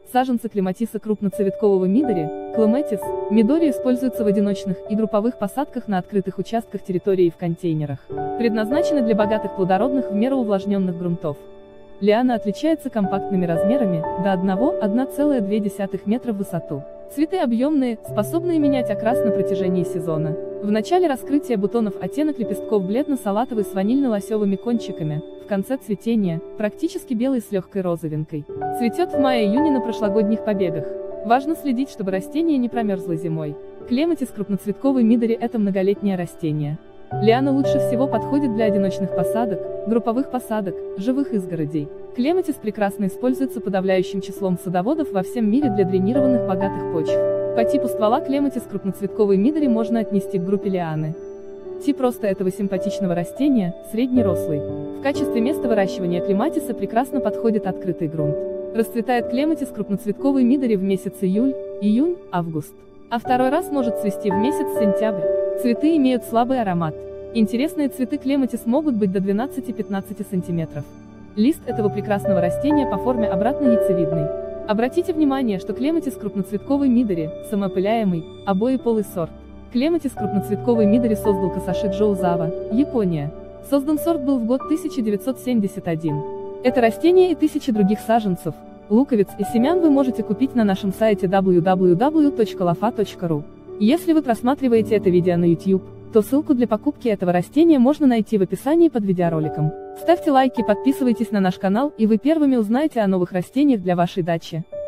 Саженцы клематиса крупноцветкового мидори, клематис, мидори используются в одиночных и групповых посадках на открытых участках территории и в контейнерах. Предназначены для богатых плодородных в меру увлажненных грунтов. Лиана отличается компактными размерами, до 1,2 метра в высоту. Цветы объемные, способные менять окрас на протяжении сезона. В начале раскрытия бутонов оттенок лепестков бледно-салатовый с ванильно-лосевыми кончиками, в конце цветения – практически белый с легкой розовинкой. Цветет в мае-июне на прошлогодних побегах. Важно следить, чтобы растение не промерзло зимой. Клематис крупноцветковый мидори – это многолетнее растение. Лиана лучше всего подходит для одиночных посадок, групповых посадок, живых изгородей. Клематис прекрасно используется подавляющим числом садоводов во всем мире для дренированных богатых почв. По типу ствола клематис крупноцветковый мидори можно отнести к группе лианы. Тип роста этого симпатичного растения – среднерослый. В качестве места выращивания клематиса прекрасно подходит открытый грунт. Расцветает клематис крупноцветковый мидори в месяц июль, июнь, август. А второй раз может цвести в месяц сентябрь. Цветы имеют слабый аромат. Интересные цветы клематис могут быть до 12-15 см. Лист этого прекрасного растения по форме обратно яйцевидный. Обратите внимание, что клематис крупноцветковый мидори – самоопыляемый, обоеполый сорт. Клематис крупноцветковый мидори создал Касаши Джоузава, Япония. Создан сорт был в год 1971. Это растение и тысячи других саженцев, луковиц и семян вы можете купить на нашем сайте www.lofa.ru. Если вы просматриваете это видео на YouTube, то ссылку для покупки этого растения можно найти в описании под видеороликом. Ставьте лайки, подписывайтесь на наш канал, и вы первыми узнаете о новых растениях для вашей дачи.